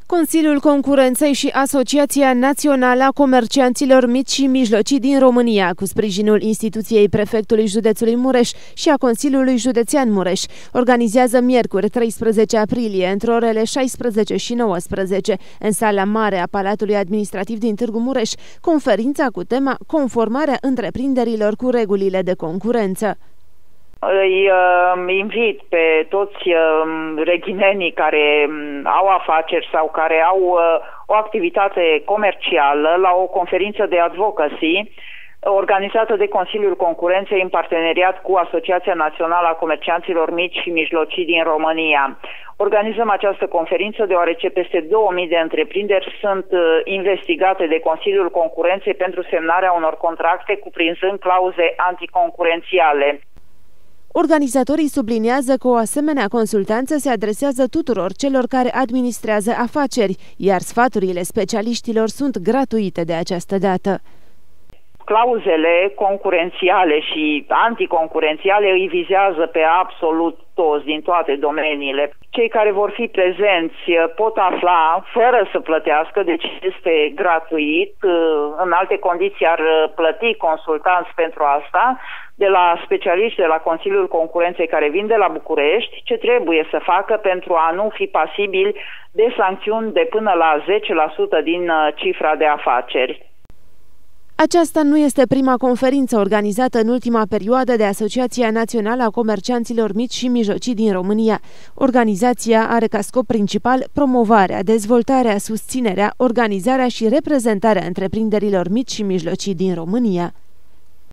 Consiliul Concurenței și Asociația Națională a Comercianților Mici și Mijlocii din România, cu sprijinul instituției Prefectului Județului Mureș și a Consiliului Județean Mureș, organizează miercuri 13 aprilie, între orele 16 și 19, în sala mare a Palatului Administrativ din Târgu Mureș, conferința cu tema Conformarea întreprinderilor cu regulile de concurență. Îi invit pe toți reghinenii care au afaceri sau care au o activitate comercială la o conferință de advocacy organizată de Consiliul Concurenței în parteneriat cu Asociația Națională a Comercianților Mici și Mijlocii din România. Organizăm această conferință deoarece peste 2000 de întreprinderi sunt investigate de Consiliul Concurenței pentru semnarea unor contracte cuprinzând clauze anticoncurențiale. Organizatorii subliniază că o asemenea consultanță se adresează tuturor celor care administrează afaceri, iar sfaturile specialiștilor sunt gratuite de această dată. Clauzele concurențiale și anticoncurențiale îi vizează pe absolut toți din toate domeniile. Cei care vor fi prezenți pot afla fără să plătească, deci este gratuit. În alte condiții ar plăti consultanți pentru asta, de la specialiști de la Consiliul Concurenței care vin de la București, ce trebuie să facă pentru a nu fi pasibili de sancțiuni de până la 10% din cifra de afaceri. Aceasta nu este prima conferință organizată în ultima perioadă de Asociația Națională a Comercianților Mici și Mijlocii din România. Organizația are ca scop principal promovarea, dezvoltarea, susținerea, organizarea și reprezentarea întreprinderilor mici și mijlocii din România.